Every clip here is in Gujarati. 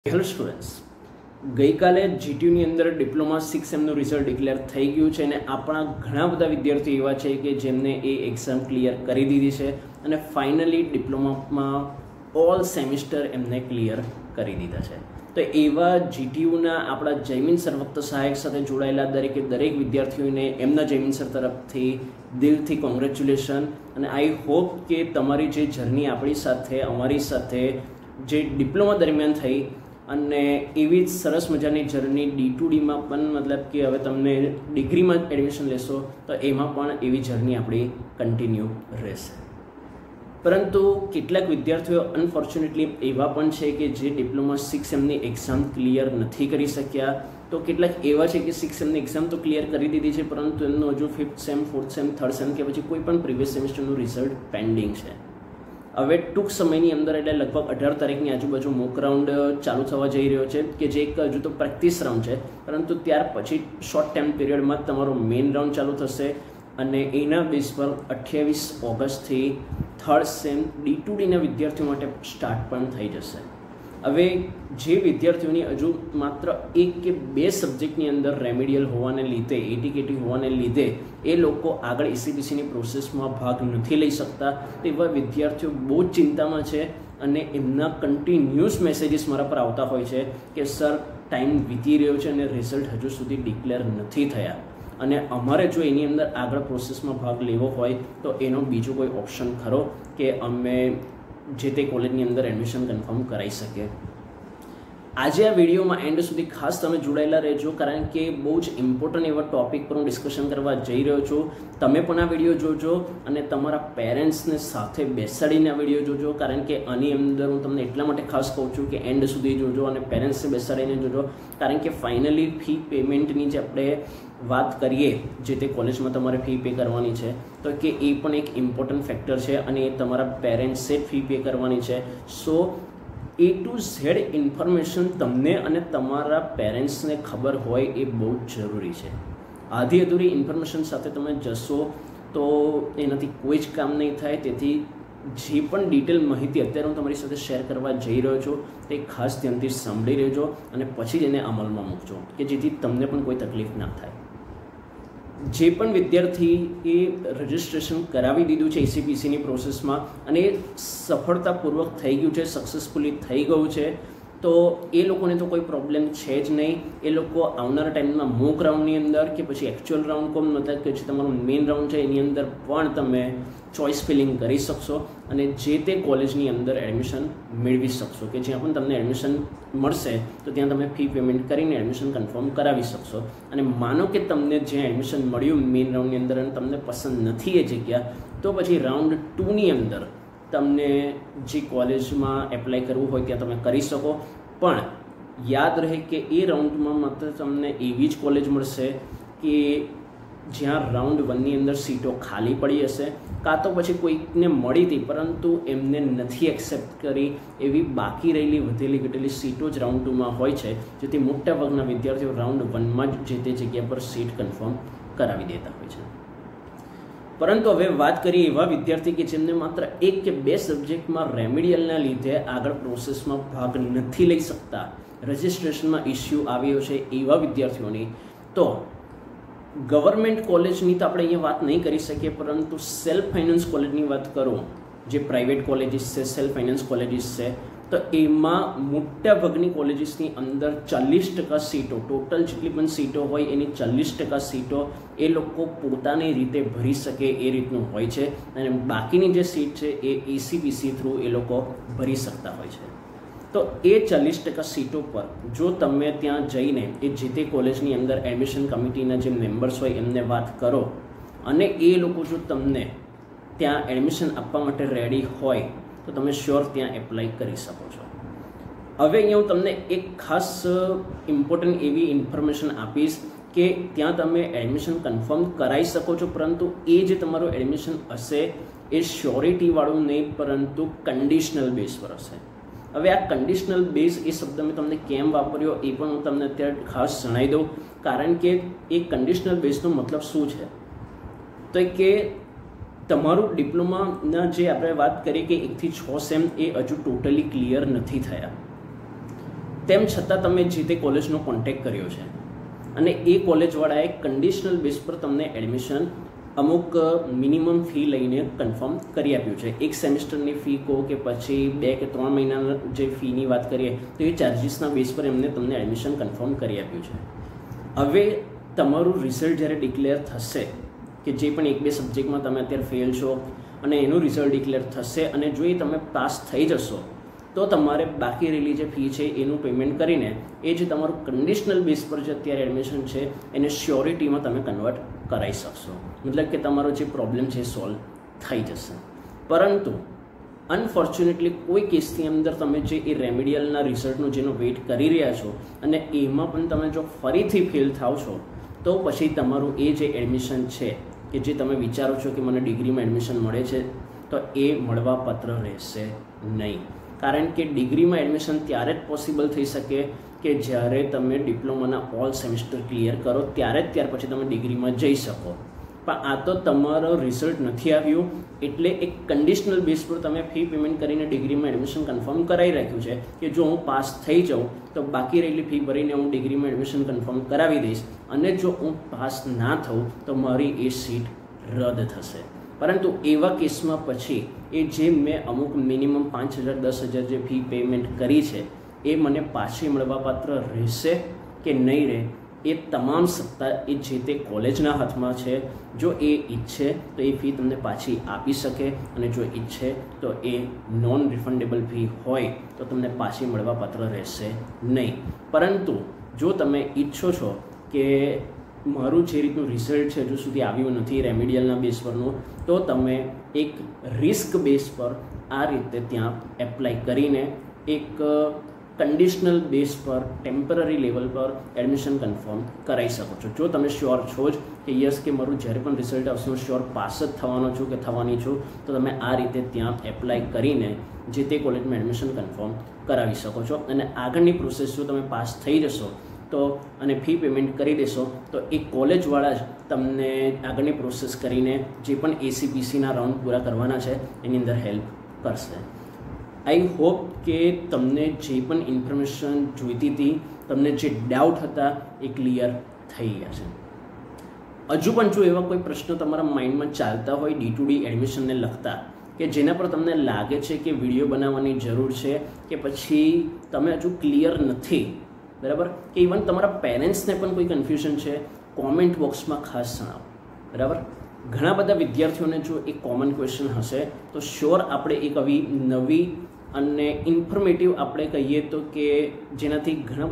હેલો સ્ટુડન્ટ્સ, ગઈકાલે જીટીયુની અંદર ડિપ્લોમા 6 રિઝલ્ટ ડિક્લેર થઈ ગયું છે અને આપણા ઘણા બધા વિદ્યાર્થીઓ એવા છે કે જેમને એ એક્ઝામ ક્લિયર કરી દીધી છે અને ફાઇનલી ડિપ્લોમામાં ઓલ સેમિસ્ટર એમને ક્લિયર કરી દીધા છે. તો એવા જીટીયુના આપણા જયમીન સર વક્ત સહાયક સાથે જોડાયેલા દરેક વિદ્યાર્થીઓને એમના જયમીન સર તરફથી દિલથી કોંગ્રેચ્યુલેશન. અને આઈ હોપ કે તમારી જે જર્ની આપણી સાથે અમારી સાથે જે ડિપ્લોમા દરમિયાન થઈ અને એવી જ સરસ મજાની જર્ની D2Dમાં પણ મતલબ કે હવે તમને ડિગ્રીમાં એડમિશન લેશો તો એમાં પણ એવી જર્ની આપણી કન્ટિન્યુ રહેશે. પરંતુ કેટલાક વિદ્યાર્થીઓ અનફોર્ચ્યુનેટલી એવા પણ છે કે જે ડિપ્લોમા 6 એક્ઝામ ક્લિયર નથી કરી શક્યા. તો કેટલાક એવા છે કે 6 એક્ઝામ તો ક્લિયર કરી દીધી છે પરંતુ એમનું હજુ 5th same 4th same 3rd same કે પછી કોઈ પણ પ્રીવિયસ સેમેસ્ટરનું રિઝલ્ટ પેન્ડિંગ છે. હવે ટૂંક સમયની અંદર એટલે લગભગ 18 તારીખની આજુબાજુ મોક રાઉન્ડ ચાલુ થવા જઈ રહ્યો છે કે જે એક હજુ તો પ્રેક્ટિસ રાઉન્ડ છે, પરંતુ ત્યાર પછી શોર્ટ ટાઈમ પીરિયડમાં તમારો મેઇન રાઉન્ડ ચાલુ થશે અને એના બેઝ પર 28 ઓગસ્ટથી 3rd સેમ D2Dના વિદ્યાર્થીઓ માટે સ્ટાર્ટ પણ થઈ જશે. હવે જે વિદ્યાર્થીઓની હજુ માત્ર 1 કે 2 સબ્જેક્ટની અંદર રેમેડિયલ હોવાને લીધે એટીકેટી હોવાને લીધે એ લોકો આગળ ECPCની પ્રોસેસમાં ભાગ નથી લઈ શકતા, એવા વિદ્યાર્થીઓ બહુ જ ચિંતામાં છે અને એમના કન્ટિન્યુઅસ મેસેજીસ મારા પર આવતા હોય છે કે સર ટાઈમ વીતી રહ્યો છે અને રિઝલ્ટ હજુ સુધી ડિક્લેર નથી થયા અને અમારે જો એની અંદર આગળ પ્રોસેસમાં ભાગ લેવો હોય તો એનો બીજો કોઈ ઓપ્શન ખરો કે અમે જે તે કોલેજની અંદર એડમિશન કન્ફર્મ કરાવી શકીએ. આજે આ વિડીયોમાં એન્ડ સુધી ખાસ તમે જોડાયેલા રહેજો, કારણ કે બહુ જ ઇમ્પોર્ટન્ટ એવા ટૉપિક પર હું ડિસ્કશન કરવા જઈ રહ્યો છું. તમે પણ આ વિડીયો જોજો અને તમારા પેરેન્ટ્સને સાથે બેસાડીને આ વિડીયો જોજો, કારણ કે આની અંદર હું તમને એટલા માટે ખાસ કહું છું કે એન્ડ સુધી જોજો અને પેરેન્ટ્સને બેસાડીને જોજો, કારણ કે ફાઇનલી ફી પેમેન્ટની જે આપણે વાત કરીએ જે તે કોલેજમાં તમારે ફી પે કરવાની છે તો કે એ પણ એક ઇમ્પોર્ટન્ટ ફેક્ટર છે અને એ તમારા પેરેન્ટ્સે ફી પે કરવાની છે. So A to Z information તમને અને તમારા પેરેન્ટ્સને ખબર હોય એ બહુ જ જરૂરી છે. આધી અધૂરી ઇન્ફોર્મેશન સાથે તમે જશો તો એનાથી કોઈ જ કામ નહીં થાય. તેથી જે પણ ડિટેલ માહિતી અત્યારે હું તમારી સાથે શેર કરવા જઈ રહ્યો છું તે ખાસ ધ્યાનથી સાંભળી રહેજો અને પછી જ એને અમલમાં મૂકજો કે જેથી તમને પણ કોઈ તકલીફ ના થાય. જે પણ વિદ્યાર્થી એ રજિસ્ટ્રેશન કરાવી દીધું છે ECPCની પ્રોસેસમાં અને એ સફળતાપૂર્વક થઈ ગયું છે, સક્સેસફુલી થઈ ગયું છે, તો એ લોકોને તો કોઈ પ્રોબ્લેમ છે જ નહીં. એ લોકો આવનારા ટાઈમમાં મોક રાઉન્ડની અંદર કે પછી એકચ્યુઅલ રાઉન્ડ કોમ મતલબ કે જે તમારો મેઇન રાઉન્ડ છે એની અંદર પણ તમે ચોઇસ ફિલિંગ કરી શકશો અને જે તે કોલેજની અંદર એડમિશન મેળવી શકશો કે જ્યાં પણ તમને એડમિશન મળશે તો ત્યાં તમે ફી પેમેન્ટ કરીને એડમિશન કન્ફર્મ કરાવી શકશો. અને માનો કે તમને જ્યાં એડમિશન મળ્યું મેઇન રાઉન્ડની અંદર અને તમને પસંદ નથી એ જગ્યા, તો પછી રાઉન્ડ 2ની અંદર તમને જે કોલેજમાં એપ્લાય કરવું હોય ત્યાં તમે કરી શકો. પણ યાદ રહે કે એ રાઉન્ડમાં માત્ર તમને એવી જ કોલેજ મળશે કે જ્યાં રાઉન્ડ 1ની અંદર સીટો ખાલી પડી હશે, કાં તો પછી કોઈકને મળી હતી પરંતુ એમને નથી એક્સેપ્ટ કરી એવી બાકી રહેલી વધેલી ઘટેલી સીટો જ રાઉન્ડ 2માં હોય છે, જેથી મોટાભાગના વિદ્યાર્થીઓ રાઉન્ડ 1માં જ જે તે જગ્યા પર સીટ કન્ફર્મ કરાવી દેતા હોય છે. પરંતુ હવે વાત કરીએ એવા વિદ્યાર્થી કે જેમને માત્ર 1 કે 2 સબ્જેક્ટમાં રેમેડિયલના લીધે આગળ પ્રોસેસમાં ભાગ નથી લઈ શકતા, રજિસ્ટ્રેશનમાં ઇસ્યુ આવ્યો છે એવા વિદ્યાર્થીઓની, તો ગવર્મેન્ટ કોલેજની તો આપણે અહીંયા વાત નહીં કરી શકીએ, પરંતુ સેલ્ફ ફાઇનાન્સ કોલેજની વાત કરું, જે પ્રાઇવેટ કોલેજીસ છે, સેલ્ફ ફાઇનાન્સ કોલેજીસ છે, તો એમાં મોટાભાગની કોલેજીસની અંદર 40% સીટો, ટોટલ જેટલી પણ સીટો હોય એની 40% સીટો એ લોકો પોતાની રીતે ભરી શકે એ રીતનું હોય છે અને બાકીની જે સીટ છે એ ECPC થ્રુ એ લોકો ભરી શકતા હોય છે. તો એ 40% સીટો પર જો તમે ત્યાં જઈને એ જે તે કોલેજની અંદર એડમિશન કમિટીના જે મેમ્બર્સ હોય એમને વાત કરો અને એ લોકો જો તમને ત્યાં એડમિશન આપવા માટે રેડી હોય તો તમે શ્યોર ત્યાં એપ્લાય કરી શકો છો. હવે અહીંયા હું તમને એક ખાસ ઇમ્પોર્ટન્ટ એવી ઇન્ફોર્મેશન આપીશ કે ત્યાં તમે એડમિશન કન્ફર્મ કરાવી શકો છો, પરંતુ એ જે તમારું એડમિશન હશે એ શ્યોરિટીવાળું નહીં પરંતુ કન્ડિશનલ બેઝ પર હશે. હવે આ કન્ડિશનલ બેઝ એ શબ્દ મેં તમને કેમ વાપર્યો એ પણ હું તમને અત્યારે ખાસ જણાવી દઉં, કારણ કે એ કન્ડિશનલ બેઝનો મતલબ શું છે તો કે તમારું ડિપ્લોમાના જે આપણે વાત કરીએ કે 1 થી 6 સેમ એ હજુ ટોટલી ક્લિયર નથી થયા, તેમ છતાં તમે જે તે કોલેજનો કોન્ટેક્ટ કર્યો છે અને એ કોલેજવાળાએ કન્ડિશનલ બેઝ પર તમને એડમિશન અમુક મિનિમમ ફી લઈને કન્ફર્મ કરી આપ્યું છે. એક સેમિસ્ટરની ફી કહો કે પછી 2 કે 3 મહિનાના જે ફીની વાત કરીએ તો એ ચાર્જિસના બેઝ પર એમને તમને એડમિશન કન્ફર્મ કરી આપ્યું છે. હવે તમારું રિઝલ્ટ જ્યારે ડિક્લેર થશે કે જે પણ 1-2 સબ્જેક્ટમાં તમે અત્યારે ફેલ છો અને એનું રિઝલ્ટ ડિક્લેર થશે અને જો એ તમે પાસ થઈ જશો તો તમારે બાકી રહેલી જે ફી છે એનું પેમેન્ટ કરીને એ જે તમારું કન્ડિશનલ બેઝ પર જે અત્યારે એડમિશન છે એને શ્યોરિટીમાં તમે કન્વર્ટ કરાવી શકશો. મતલબ કે તમારો જે પ્રોબ્લેમ છે સોલ્વ થઈ જશે. પરંતુ અનફોર્ચ્યુનેટલી કોઈ કેસની અંદર તમે જે એ રેમેડિયલના રિઝલ્ટનો જેનો વેઇટ કરી રહ્યા છો અને એમાં પણ તમે જો ફરીથી ફેલ થાવ છો તો પછી તમારું એ જે એડમિશન છે કે જે તમે વિચારો છો કે મને ડિગ્રીમાં એડમિશન મળે છે તો એ મળવાપાત્ર રહેશે નહીં. કારણ કે ડિગ્રીમાં એડમિશન ત્યારે જ પોસિબલ થઈ શકે કે જ્યારે તમે ડિપ્લોમાના ઓલ સેમિસ્ટર ક્લિયર કરો ત્યારે જ ત્યાર પછી તમે ડિગ્રીમાં જઈ શકો. પણ આ તો તમારો રિઝલ્ટ નથી આવ્યું એટલે એક કન્ડિશનલ બેઝ પર તમે ફી પેમેન્ટ કરીને ડિગ્રીમાં એડમિશન કન્ફર્મ કરાવી રાખ્યું છે કે જો હું પાસ થઈ જાઉં તો બાકી રહેલી ફી ભરીને હું ડિગ્રીમાં એડમિશન કન્ફર્મ કરાવી દઈશ અને જો હું પાસ ના થઉં તો મારી એ સીટ રદ થશે. પરંતુ એવા કેસમાં પછી એ જે મેં અમુક મિનિમમ 5,000 10,000 જે ફી પેમેન્ટ કરી છે એ મને પાછી મળવાપાત્ર રહેશે કે નહીં રહે એ તમામ સત્તા એ જે તે કોલેજના હાથમાં છે. જો એ ઈચ્છે તો એ ફી તમને પાછી આપી શકે અને જો ઈચ્છે તો એ નોન રિફંડેબલ ફી હોય તો તમને પાછી મળવાપાત્ર રહેશે નહીં. પરંતુ જો તમે ઈચ્છો છો કે મારું જે રીતનું રિઝલ્ટ છે હજુ સુધી આવ્યું નથી રેમેડિયલના બેઝ પરનું તો તમે એક રિસ્ક બેઝ પર આ રીતે ત્યાં એપ્લાય કરીને એક કન્ડિશનલ બેઝ પર ટેમ્પરરી લેવલ પર એડમિશન કન્ફર્મ કરાવી શકો છો. જો તમે શ્યોર છો જ કે યસ કે મારું જ્યારે પણ રિઝલ્ટ આવશે હું શ્યોર પાસ જ થવાનો છું કે થવાની છું તો તમે આ રીતે ત્યાં એપ્લાય કરીને જે તે કોલેજમાં એડમિશન કન્ફર્મ કરાવી શકો છો. અને આગળની પ્રોસેસ જો તમે પાસ થઈ જશો તો અને ફી પેમેન્ટ કરી દેશો તો એ કોલેજવાળા જ તમને આગળની પ્રોસેસ કરીને જે પણ ACPCના રાઉન્ડ પૂરા કરવાના છે એની અંદર હેલ્પ કરશે. આઈ હોપ કે તમને જે પણ ઇન્ફોર્મેશન જોઈતી હતી, તમને જે ડાઉટ હતા એ ક્લિયર થઈ ગયા છે. હજુ પણ જો એવા કોઈ પ્રશ્નો તમારા માઇન્ડમાં ચાલતા હોય D2D એડમિશનને લગતા કે જેના પર તમને લાગે છે કે વિડીયો બનાવવાની જરૂર છે કે પછી તમે હજુ ક્લિયર નથી, બરાબર, કે ઇવન તમારા પેરેન્ટ્સને પણ કોઈ કન્ફ્યુઝન છે, કોમેન્ટ બોક્સમાં ખાસ જણાવો. બરાબર, ઘણા બધા વિદ્યાર્થીઓને જો એક કોમન ક્વેશ્ચન હશે તો શ્યોર આપણે એક આવી નવી અને ઇન્ફોર્મેટિવ આપણે કહીએ તો કે જેનાથી ઘણા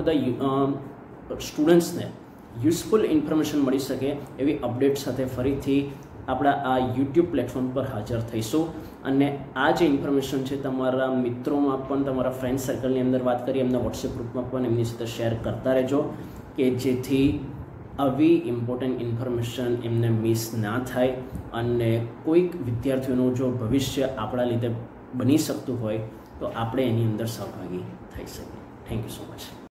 બધા સ્ટુડન્ટ્સને યુઝફુલ ઇન્ફોર્મેશન મળી શકે એવી અપડેટ સાથે ફરીથી આપણા આ યુટ્યુબ પ્લેટફોર્મ પર હાજર થઈશું. અને આ જે ઇન્ફોર્મેશન છે તમારા મિત્રોમાં પણ, તમારા ફ્રેન્ડ સર્કલની અંદર વાત કરી, એમના વોટ્સએપ ગ્રુપમાં પણ એમની સાથે શેર કરતા રહેજો કે જેથી આવી ઇમ્પોર્ટન્ટ ઇન્ફોર્મેશન એમને મિસ ના થાય અને કોઈક વિદ્યાર્થીઓનું જો ભવિષ્ય આપણા લીધે બની શકતું હોય તો આપણે એની અંદર સહભાગી થઈ શકીએ. Thank you so much.